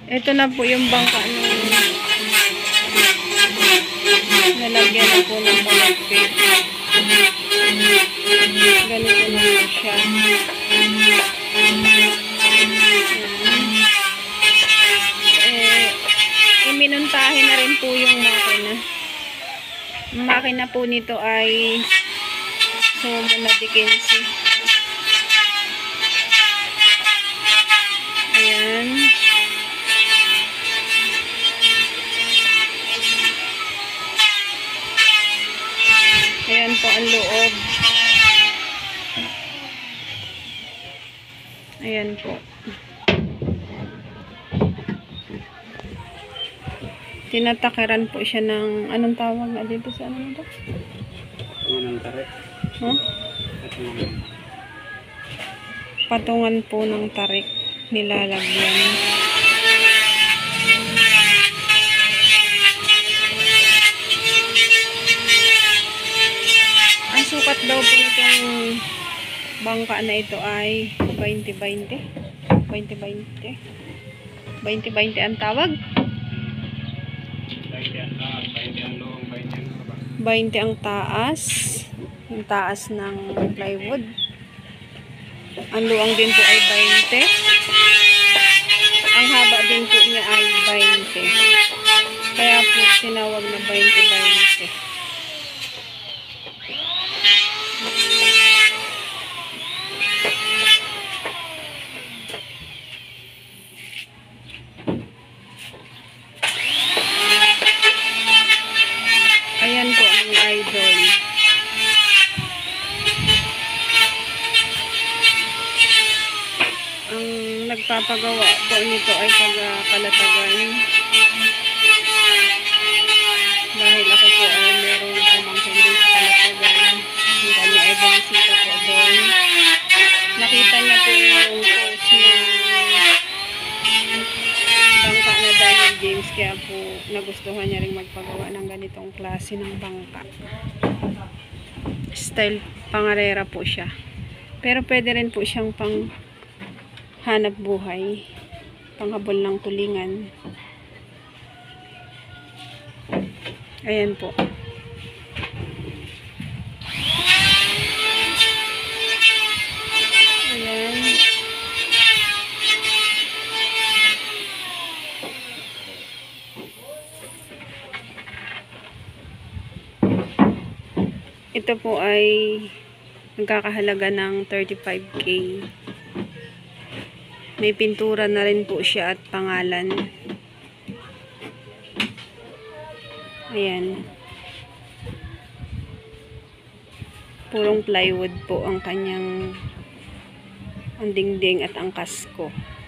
Ito na po yung bangka nung nalagyan na po ng palagpit. Ganito na po siya. Iminuntahin na rin po yung makina. Ang makina po nito ay Sumo na Dickensi. Ayan. Ayan po ang loob. Ayan po. Tinatakiran po siya ng, anong tawag na dito sa ano ito? Patungan ng tarik. Huh? Patungan po ng tarik nilalagyan. Ang sukat daw po nitong bangka na ito ay 20-20. 20-20. 20-20 ang tawag. 20 ang taas. Yung taas ng plywood. Ang luang din po ay 20. Ang haba din po niya ay 20. Kaya po tinawag na 20-20. Ayan po ang idol. Ang nagpapagawa po nito ay taga-Kalatagan. Dahil ako po ay meron pamangkin din sa Kalatagan. Yung kanya ay bumisita po doon. Nakita niya po yung post na bangka na Daniel James, kaya po nagustuhan niya rin magpagawa ng ganitong klase ng bangka. Style pangarera po siya. Pero pwede rin po siyang pang hanap buhay, panghabol ng tulingan. Ayan po. Ayan. Ito po ay nagkakahalaga ng 35K. May pintura na rin po siya at pangalan. Ayan. Purong plywood po ang kanyang ang dingding at ang kasko.